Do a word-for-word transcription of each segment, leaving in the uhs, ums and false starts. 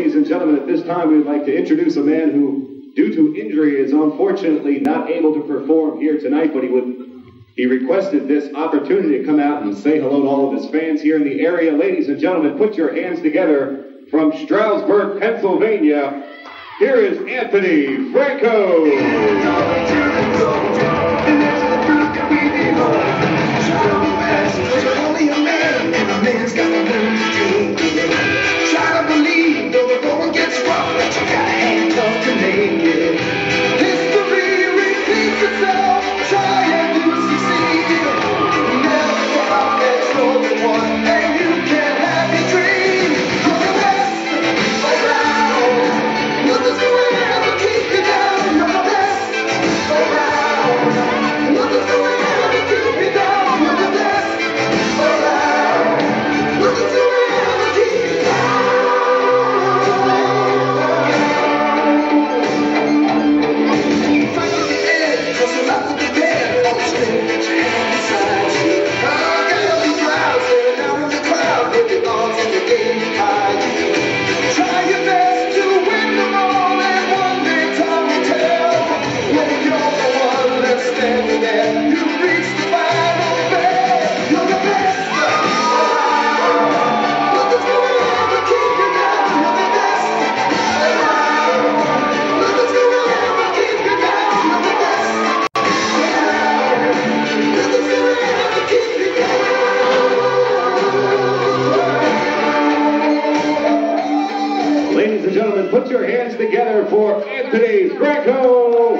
ladies and gentlemen, at this time we'd like to introduce a man who, due to injury, is unfortunately not able to perform here tonight, but he would he requested this opportunity to come out and say hello to all of his fans here in the area. Ladies and gentlemen, put your hands together from Stroudsburg, Pennsylvania. Here is Anthony Franco. Try to believe, though the going gets rough, that you got a handcuff to make it. History repeats itself. Try and you succeed. Never stop, there's no one, and you can have your dream. You're the best around. Nothing's gonna ever keep you down. You're the best around. Nothing's gonna ever keep you down. You're the best around. Nothing's gonna ever keep you down. Put your hands together for Anthony Franco.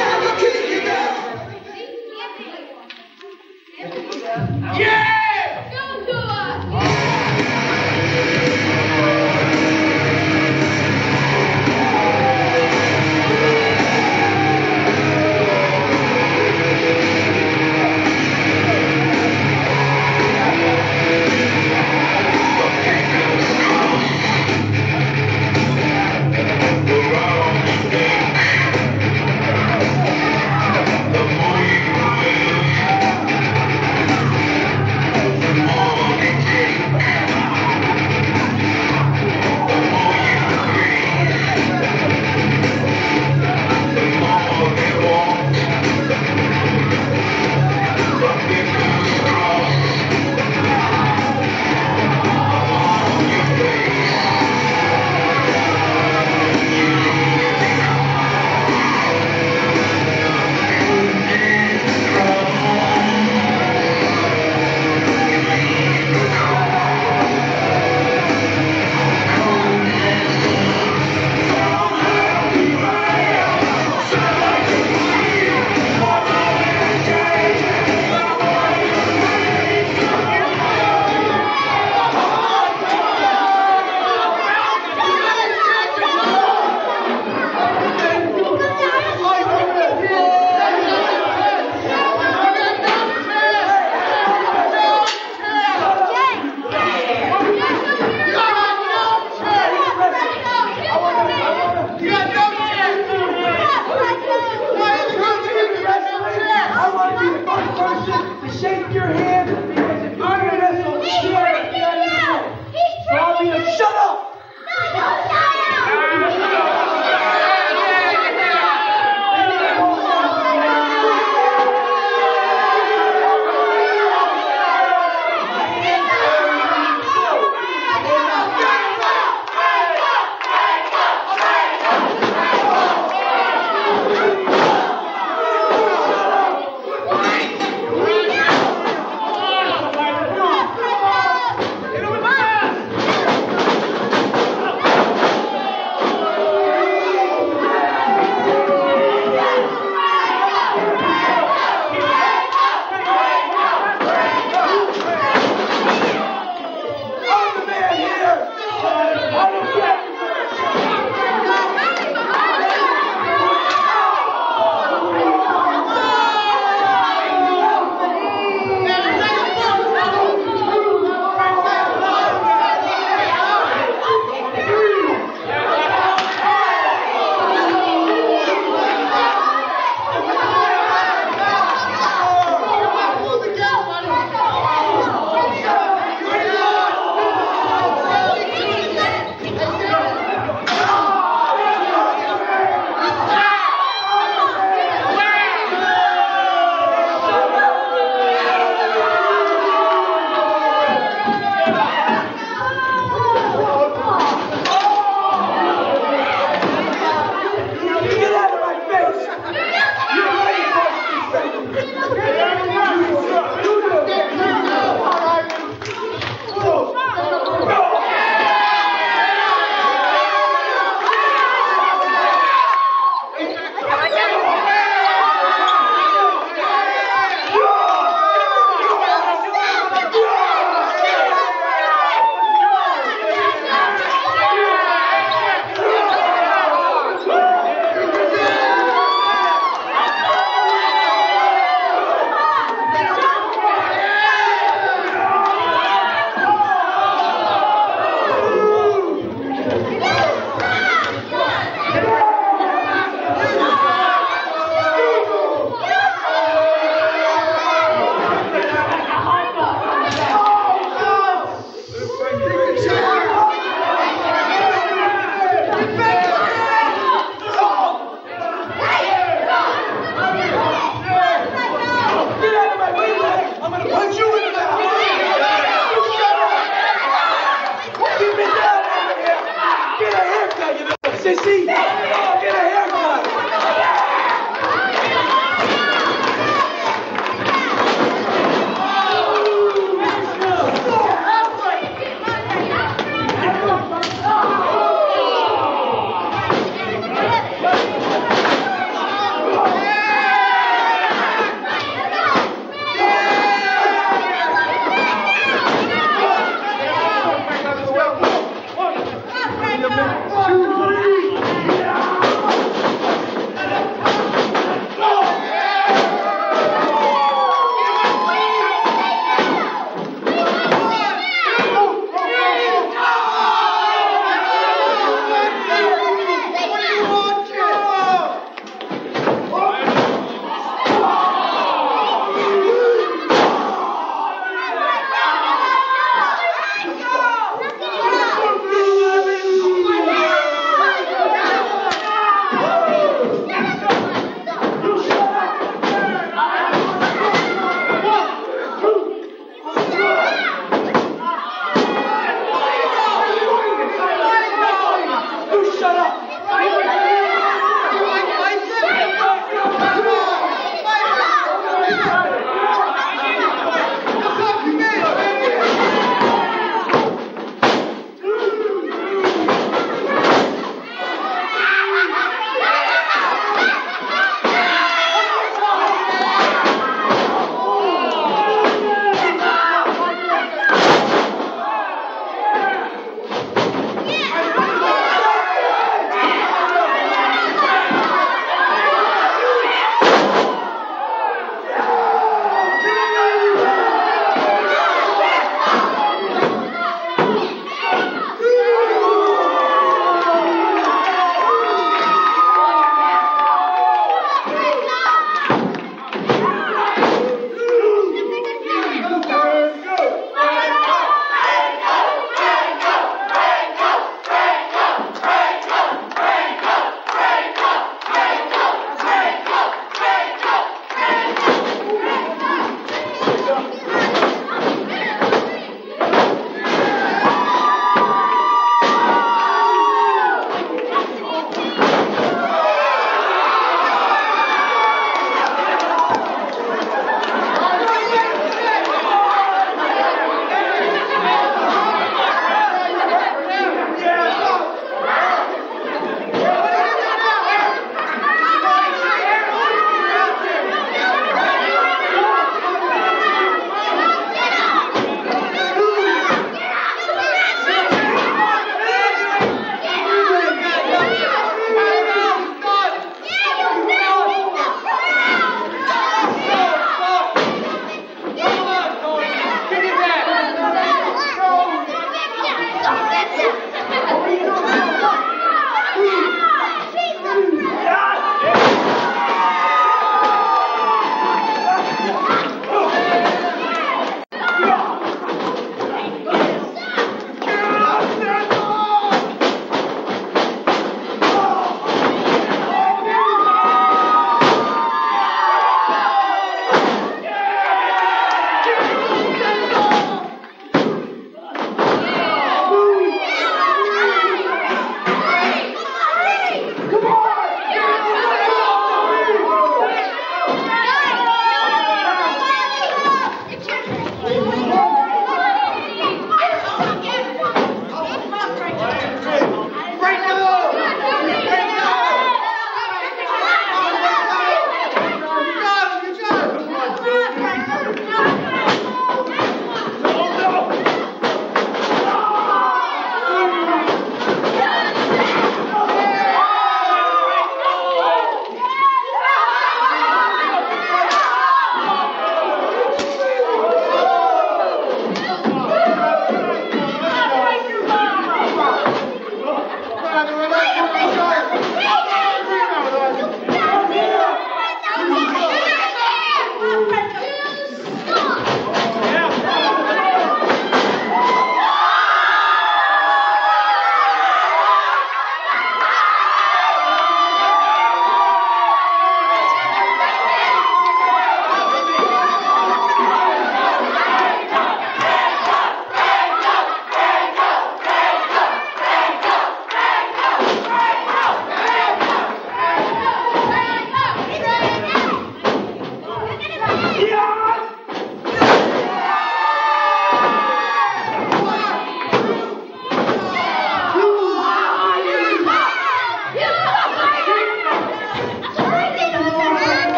Yeah!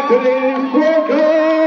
Anthony Franco!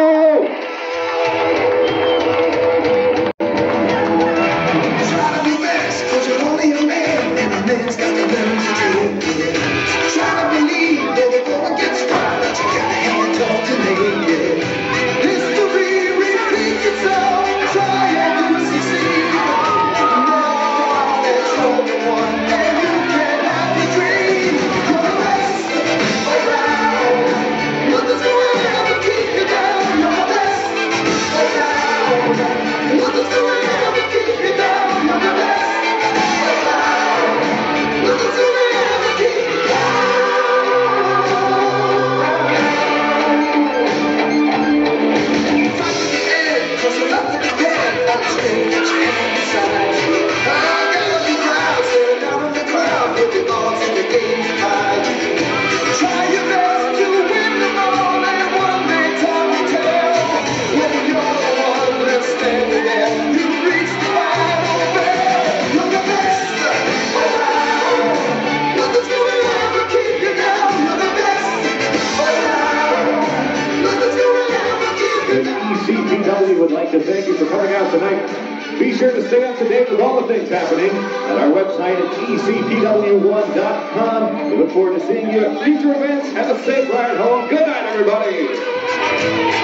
Try to be best, 'cause you're only a man, and a man's got to learn to take it. Try to believe that the going gets rough, but you gotta hand talk to make it. History repeats itself, try and you succeed. Never that you're the one, and you can have a dream. You're the best around. Nothing's gonna ever keep you down. You're the best around. Nothing's gonna ever keep you down. You're the best around. Nothing's gonna ever keep you down. Fight to the end, 'cause you're not prepared. Understand that you have to decide. I gotta be proud, stare down on the crowd, with the odds and the game's tied. Try your best to win them all, and one day time will tell. When you're the one that's standing there, you reach the final bell. You're the best around. Nothing's gonna ever keep you down. You're the best around. Nothing's gonna ever keep you And down. E C P W would like to thank you for coming out tonight. Be sure to stay up to date with all the things happening at our website at E C P W one dot com. We look forward to seeing you at future events. Have a safe ride home. Good night, everybody.